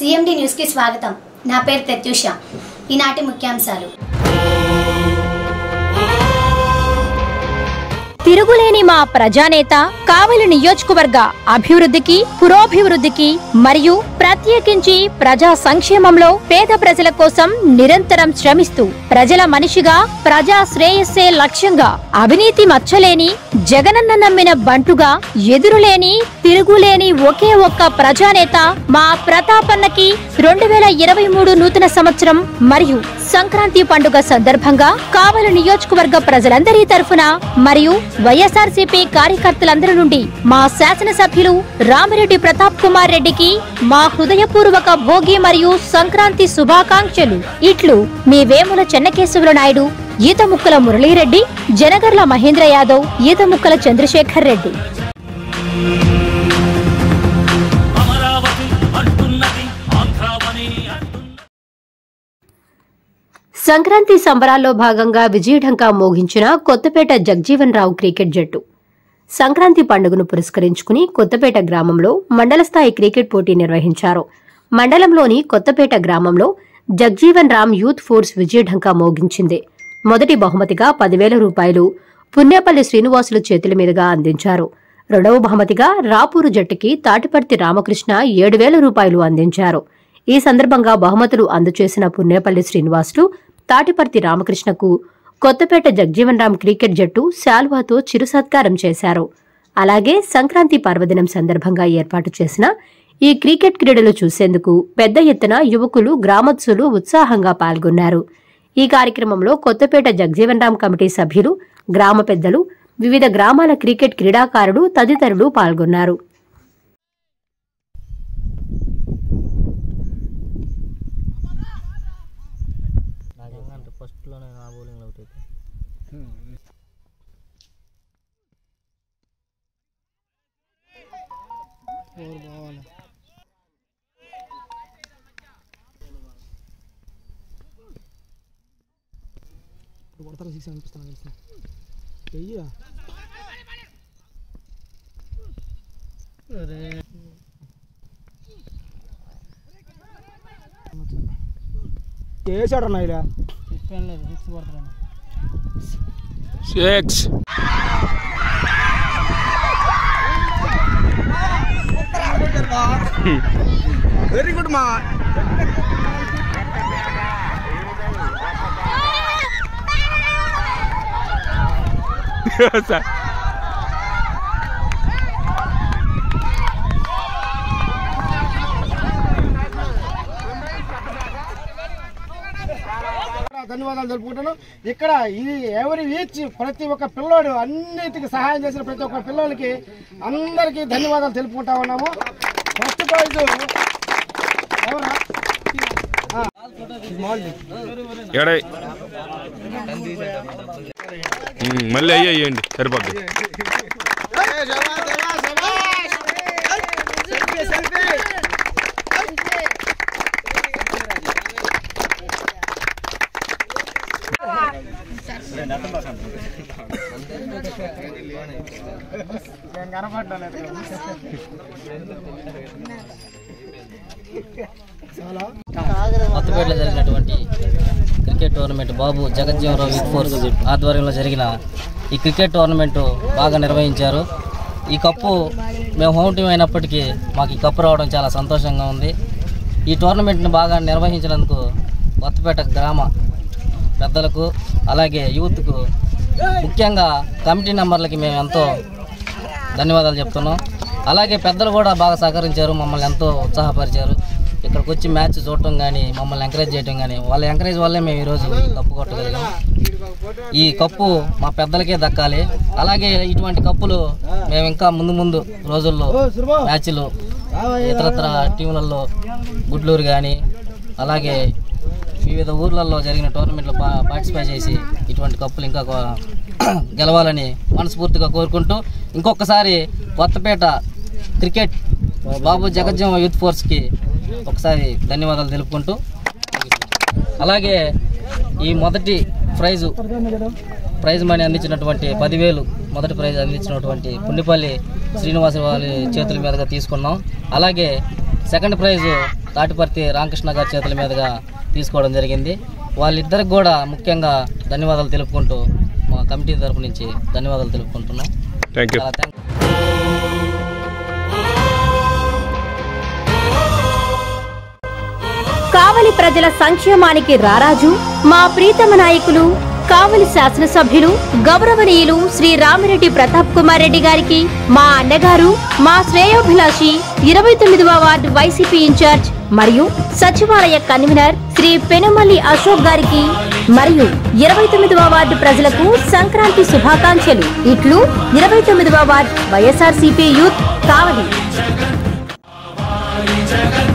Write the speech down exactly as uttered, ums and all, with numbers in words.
CMD news కి స్వాగతం. నా పేరు ప్రత్యూష. ఈనాటి ముఖ్యాంశాలు. తిరుగులేని మా ప్రజానేత కావలి నియోజకవర్గ అభివృద్ధికి, పురోభివృద్ధికి మరియు ప్రత్యేకించి ప్రజా సంక్షేమంలో పేద ప్రజల కోసం నిరంతరం శ్రమిస్తూ ప్రజల మనిషిగా ప్రజా శ్రేయస్సే లక్ష్యంగా అవినీతి మచ్చలేని జగనన్న నమ్మిన బంటుగా ఎదురులేని తిరుగులేని ఒకే ఒక్క ప్రజానేత మా ప్రతాపన్నకి రెండు వేల ఇరవై మూడు నూతన సంవత్సరం మరియు సంక్రాంతి పండుగ సందర్భంగా కావలి నియోజకవర్గ ప్రజలందరి తరఫున మరియు వైఎస్ఆర్సీపీ కార్యకర్తలందరి నుండి మా శాసనసభ్యులు రామిరెడ్డి ప్రతాప్ కుమార్ రెడ్డికి మా హృదయపూర్వక భోగి మరియు సంక్రాంతి శుభాకాంక్షలు. ఇట్లు మీ వేముల చెన్నకేశవుల నాయుడు, ఈతముక్కల మురళీరెడ్డి, జనగర్ల మహేంద్ర యాదవ్, ఈతముక్కల చంద్రశేఖర్ రెడ్డి. సంక్రాంతి సంబరాల్లో భాగంగా విజయఢంకా మోగించిన కొత్తపేట జగజీవన్ రావు క్రికెట్ జట్టు. సంక్రాంతి పండుగను పురస్కరించుకుని కొత్తపేట గ్రామంలో మండల స్థాయి క్రికెట్ పోటీ నిర్వహించారు. మండలంలోని కొత్తపేట గ్రామంలో జగజీవన్ రామ్ యూత్ ఫోర్స్ విజయఢంకా మోగించింది. మొదటి బహుమతిగా పదివేల రూపాయలు పుణ్యపల్లి శ్రీనివాసుల చేతుల మీదుగా అందించారు. రెండవ బహుమతిగా రాపూరు జట్టుకి తాటిపర్తి రామకృష్ణ ఏడు వేల రూపాయలు అందించారు. ఈ సందర్భంగా బహుమతులు అందజేసిన పుణ్యపల్లి శ్రీనివాసులు తాటిపర్తి రామకృష్ణకు కొత్తపేట జగజీవన్ రామ్ క్రికెట్ జట్టు శాల్వాతో చిరు సత్కారం చేశారు. అలాగే సంక్రాంతి పర్వదినం సందర్భంగా ఏర్పాటు చేసిన ఈ క్రికెట్ క్రీడలు చూసేందుకు పెద్ద ఎత్తున యువకులు, గ్రామస్తులు ఉత్సాహంగా పాల్గొన్నారు. ఈ కార్యక్రమంలో కొత్తపేట జగజీవన్ రామ్ కమిటీ సభ్యులు, గ్రామ పెద్దలు, వివిధ గ్రామాల క్రికెట్ క్రీడాకారులు తదితరులు పాల్గొన్నారు. వెరీ గుడ్ మా సార్. ధన్యవాదాలు తెలుపుకుంటాను. ఇక్కడ ఇది ఎవరి ఈచ్ ప్రతి ఒక్క పిల్లోడు అన్నిటికీ సహాయం చేసిన ప్రతి ఒక్క పిల్లలకి అందరికీ ధన్యవాదాలు తెలుపుకుంటా ఉన్నాము. ఫస్ట్ ప్రైజ్ ఎవరా మళ్ళీ అయ్యేయండి సరిపోద్ది. కొత్తపేటలో జరిగినటువంటి cricket tournament Babu Jagjivan Rao youth force ఆధ్వర్యంలో జరిగిన ఈ క్రికెట్ టోర్నమెంట్ బాగా నిర్వహించారు. ఈ కప్పు మేము హోమ్ టీం అయినప్పటికీ మాకు ఈ కప్పు రావడం చాలా సంతోషంగా ఉంది. ఈ టోర్నమెంట్ని బాగా నిర్వహించినందుకు కొత్తపేట గ్రామ పెద్దలకు అలాగే యూత్కు ముఖ్యంగా కమిటీ మెంబర్లకి మేము ఎంతో ధన్యవాదాలు చెప్తున్నాం. అలాగే పెద్దలు కూడా బాగా సహకరించారు, మమ్మల్ని ఎంతో ఉత్సాహపరిచారు. ఇక్కడికి వచ్చి మ్యాచ్ చూడటం కానీ మమ్మల్ని ఎంకరేజ్ చేయడం కానీ వాళ్ళ ఎంకరేజ్ వల్లే మేము ఈరోజు కప్పు కొట్టగలిగాం. ఈ కప్పు మా పెద్దలకే దక్కాలి. అలాగే ఇటువంటి కప్పులు మేము ఇంకా ముందు ముందు రోజుల్లో మ్యాచ్లు ఇతరత్ర టీములలో గుడ్లూరు కానీ అలాగే వివిధ ఊర్లలో జరిగిన టోర్నమెంట్లో పార్టిసిపేట్ చేసి ఇటువంటి కప్పులు ఇంకా గెలవాలని మనస్ఫూర్తిగా కోరుకుంటూ ఇంకొకసారి కొత్తపేట క్రికెట్ బాబు జగజ్జీవన్ యూత్ ఫోర్స్కి ఒకసారి ధన్యవాదాలు తెలుపుకుంటూ అలాగే ఈ మొదటి ప్రైజు ప్రైజ్ మనీ అందించినటువంటి పదివేలు మొదటి ప్రైజ్ అందించినటువంటి పుండిపల్లి శ్రీనివాస వారి చేతుల మీదుగా తీసుకున్నాం. అలాగే సెకండ్ ప్రైజ్ తాటిపర్తి రామకృష్ణ గారి చేతుల మీదుగా తీసుకోవడం జరిగింది. వాళ్ళిద్దరికి కూడా ముఖ్యంగా ధన్యవాదాలు తెలుపుకుంటూ మా కమిటీ తరపు నుంచి ధన్యవాదాలు తెలుపుకుంటున్నాం. Thank you. కావలి ప్రజల సంక్షేమానికి రారాజు మా ప్రీతమ నాయకులు కావలి శాసనసభ్యులు గౌరవనీయులు శ్రీ రామిరెడ్డి ప్రతాప్ కుమార్ రెడ్డి గారికి, మా అన్నగారు మా శ్రేయోభిలాషి ఇరవై తొమ్మిదవ వార్డు వైసీపీ ఇన్ఛార్జ్ మరియు సచివాలయ కన్వీనర్ శ్రీ పెనుమల్లి అశోక్ గారికి మరియు ఇరవై తొమ్మిదవ వార్డు ప్రజలకు సంక్రాంతి శుభాకాంక్షలు. ఇట్లు ఇరవై తొమ్మిదవ వార్డు వైఎస్ఆర్సీపీ యూత్ కావలి.